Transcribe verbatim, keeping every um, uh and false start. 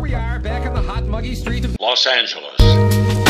we are back in the hot, muggy street of Los Angeles.